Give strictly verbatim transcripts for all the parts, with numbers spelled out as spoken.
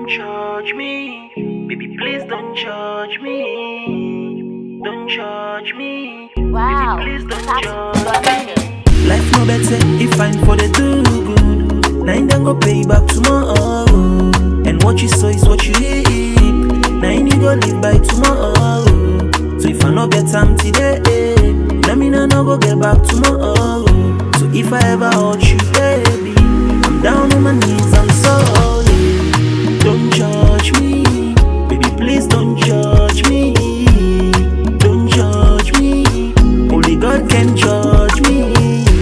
don't judge me. Baby, please don't judge me. Don't judge me. Wow, Baby, please don't that's judge me. Life no better if I'm for the do good. Nine then go pay back tomorrow. And what you sow is what you eat. Nine you go live by tomorrow. So if I no get time today, let me know no go get back tomorrow. So if I ever hurt you, baby, I'm down on my knees, I'm sorry. Don't judge me, baby, please don't judge me. Don't judge me, only God can judge me.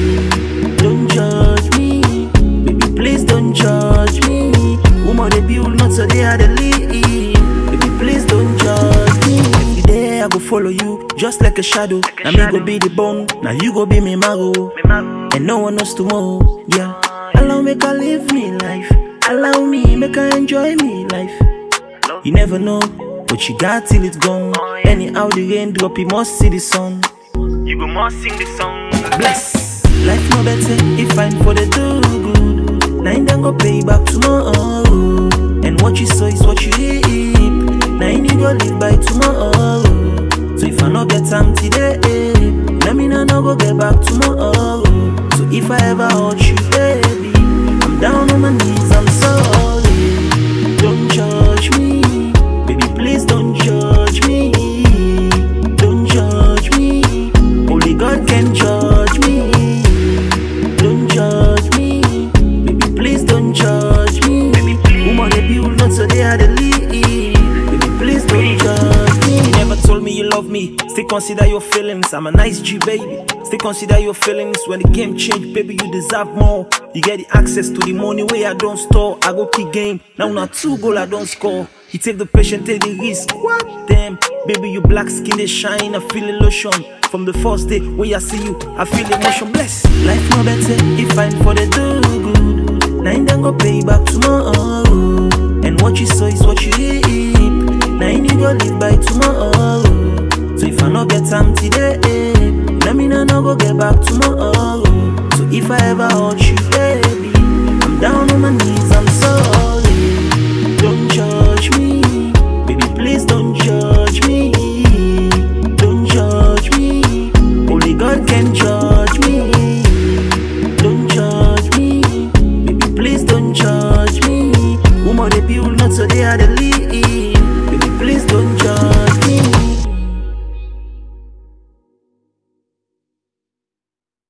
Don't judge me, baby, please don't judge me. Woman they build not so they are the lead. Baby, please don't judge me. Every day I go follow you, just like a shadow. Like a now shadow. me go be the bone, now you go be me marrow. Me mago. And no one knows tomorrow, yeah. Allow me to live me life. Allow me make I enjoy me life. You never know what you got till it's gone. Oh, yeah. Anyhow the rain drop, you must see the sun. You go more sing the song. Bless. Life no better if I'm for the do good. Nine then go pay back tomorrow. And what you sow is what you eat. Nine you go live by tomorrow. So if I no get time today, let me know no go get back tomorrow. So if I ever hurt you, baby, I'm down on my knees, I'm sorry. Don't judge me, baby, please don't judge me. Don't judge me, only God can judge me. Don't judge me, baby, please don't judge me. Baby, please. Woman they build not so they are the lead. Baby, please don't judge me. You never told me you love me, still consider your feelings. I'm a nice G, baby. Still consider your feelings. When the game change, baby, you deserve more. You get the access to the money where I don't store. I go kick game, now not two goal I don't score. You take the patient, take the risk. What? Damn, baby, you black skin, they shine. I feel the lotion. From the first day where I see you, I feel emotion. Bless. Life no better if I'm for the do good. Nine then go pay back tomorrow. And what you sow is what you eat. Nine you go live by tomorrow. So if I no get time today, let me know no go get back tomorrow. So if I ever hurt you, baby, I'm down on my knees.